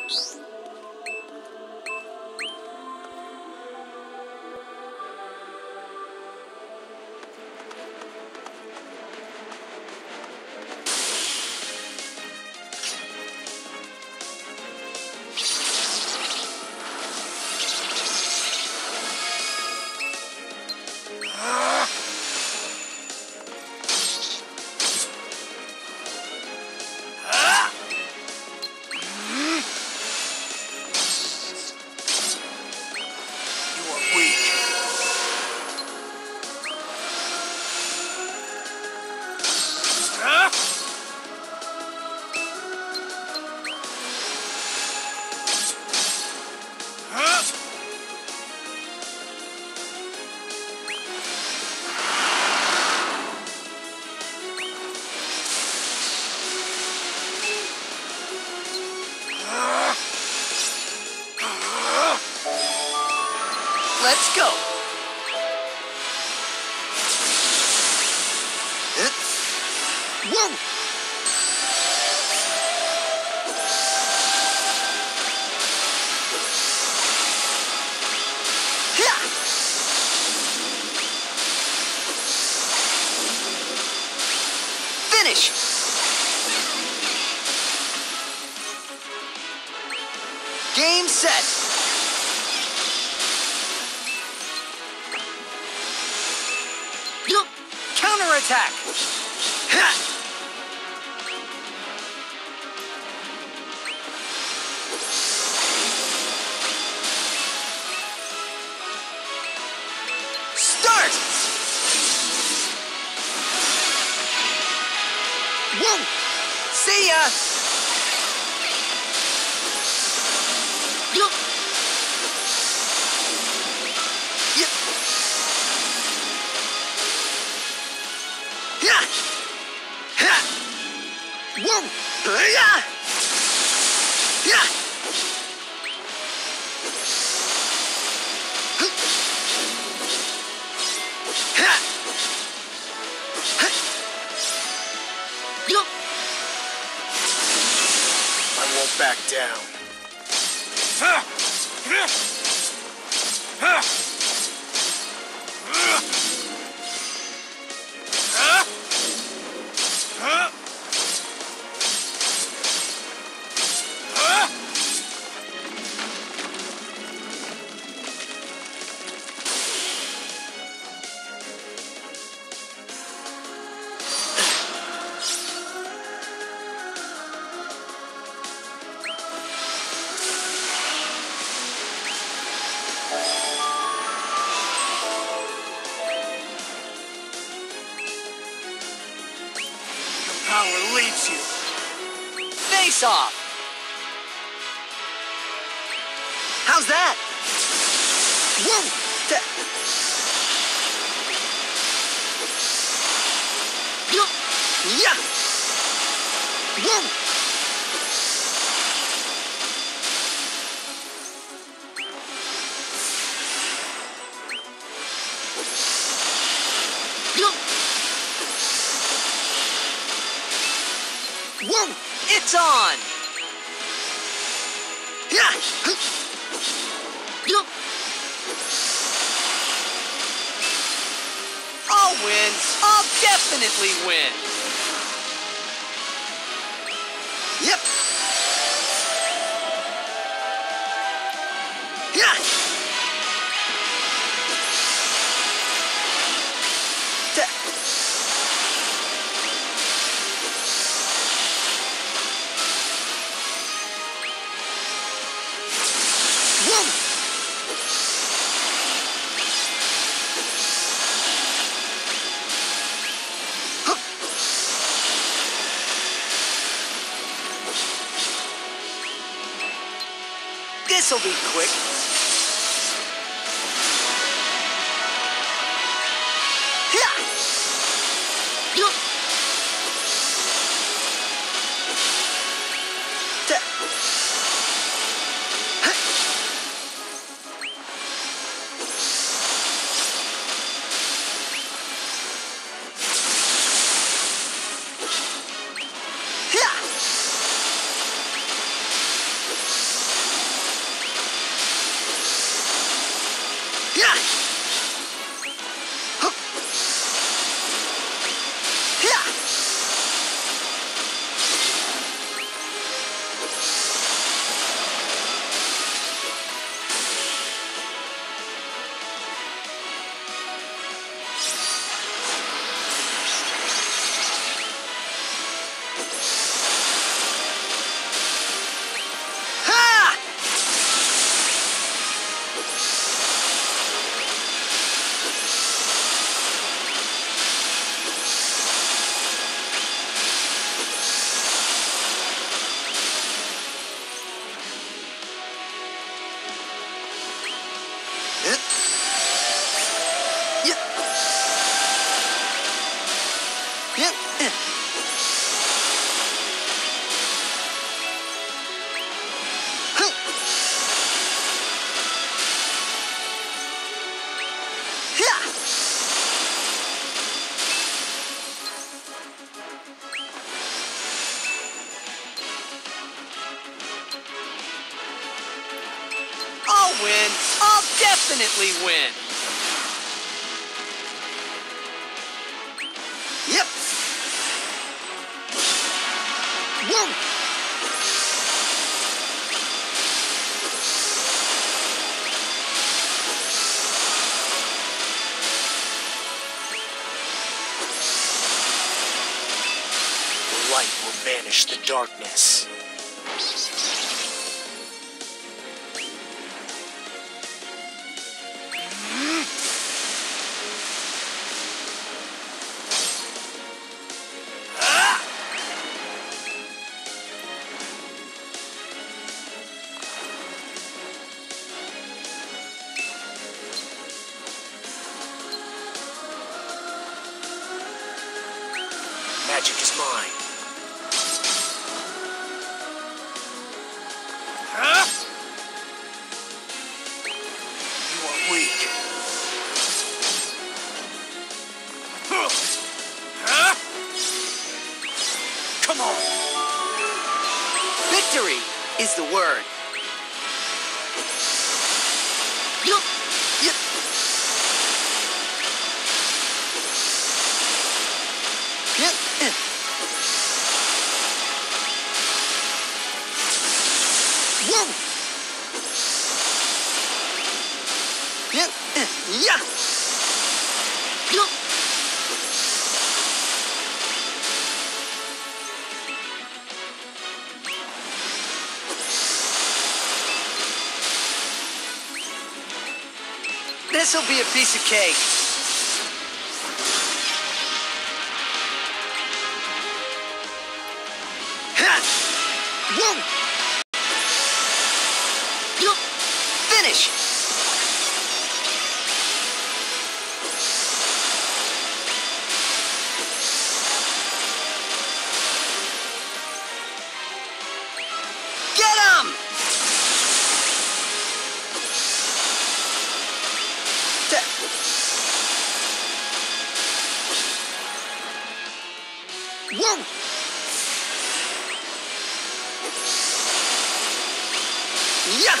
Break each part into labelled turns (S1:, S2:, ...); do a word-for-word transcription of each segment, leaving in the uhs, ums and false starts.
S1: Let's go.
S2: Whoa!
S1: Finish. Game set. Counterattack. Start.
S2: Whoa!
S1: See ya.
S2: Whoa! Yeah! Yeah! I won't back down. Power leaves you.
S1: Face off. How's that?
S2: Whoa!
S1: Ta
S2: Yeah! Whoa! Whoa!
S1: It's on.
S2: Yeah!
S1: I'll win. I'll definitely win.
S2: Yep! Yeah!
S1: Ta
S2: Whoa!
S1: This'll be quick. win. I'll definitely win.
S2: Yep. Whoa.
S3: The light will banish the darkness. Magic is mine. Huh? You are weak. Huh? Huh? Come on.
S1: Victory is the word.
S2: Yup. Yep. Yep. eh. Whoa. Yep. eh. Yeah. Yup.
S1: This'll be a piece of cake.
S2: Ha. Whoa. Yup.
S1: Finish. Get him!
S2: Whoa. Yeah.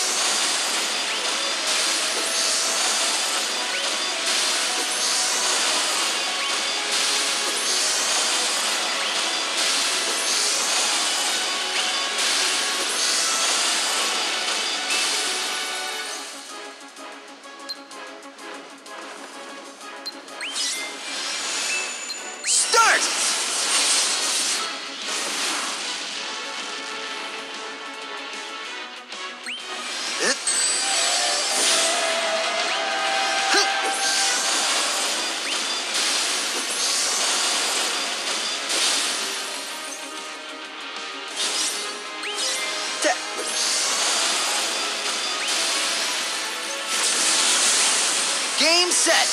S1: Start!
S2: Eh. Huh.
S1: Ta- Game set.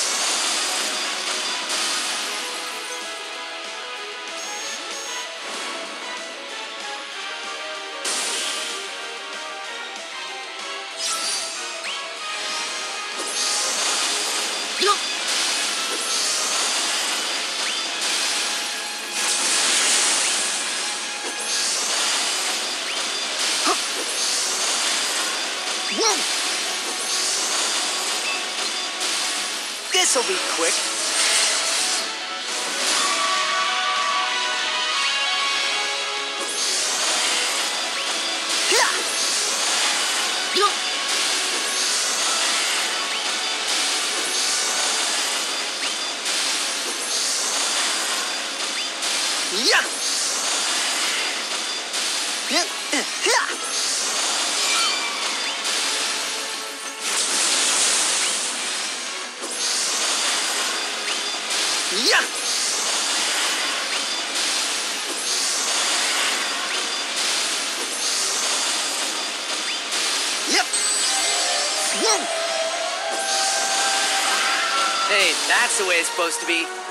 S2: Yup. Huh. Whoa.
S1: This'll be quick.
S2: Yeah. Yup. Yeah. Yeah. eh, Yeah. Yeah. Yep. Whoa.
S1: Hey, that's the way it's supposed to be.